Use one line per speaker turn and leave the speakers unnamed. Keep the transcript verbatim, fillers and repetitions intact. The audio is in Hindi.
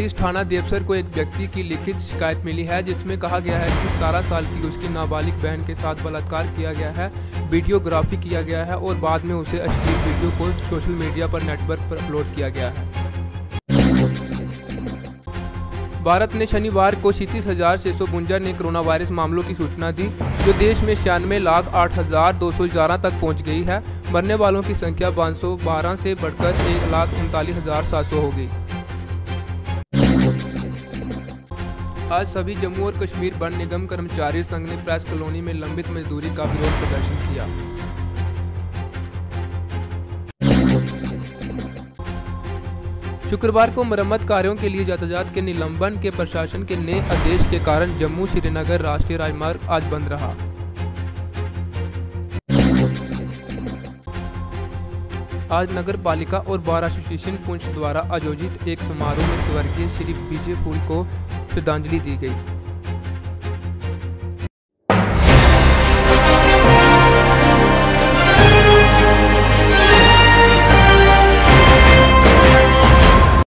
पुलिस थाना देवसर को एक व्यक्ति की लिखित शिकायत मिली है जिसमें कहा गया है कि सतारह साल की उसकी नाबालिग बहन के साथ बलात्कार किया गया है, वीडियोग्राफी किया गया है और बाद में उसे अश्लील वीडियो को सोशल मीडिया पर नेटवर्क पर अपलोड किया गया है। भारत ने शनिवार को छियालीस हजार छह सौ उनसठ ने कोरोना वायरस मामलों की सूचना दी, जो देश में छियानवे लाख आठ हजार दो सौ ग्यारह तक पहुंच गई है। मरने वालों की संख्या पाँच सौ बारह से बढ़कर एक लाख उनतालीस हजार सात सौ हो गई। आज सभी जम्मू और कश्मीर वन निगम कर्मचारी संघ ने प्रेस कॉलोनी में लंबित मजदूरी का विरोध प्रदर्शन किया। शुक्रवार को मरम्मत कार्यों के लिए यातायात के निलंबन के प्रशासन के नए आदेश के कारण जम्मू श्रीनगर राष्ट्रीय राजमार्ग आज बंद रहा। आज नगर पालिका और बार एसोसिएशन पुंछ द्वारा आयोजित एक समारोह में स्वर्गीय श्री विजय फूल को श्रद्धांजलि दी गई।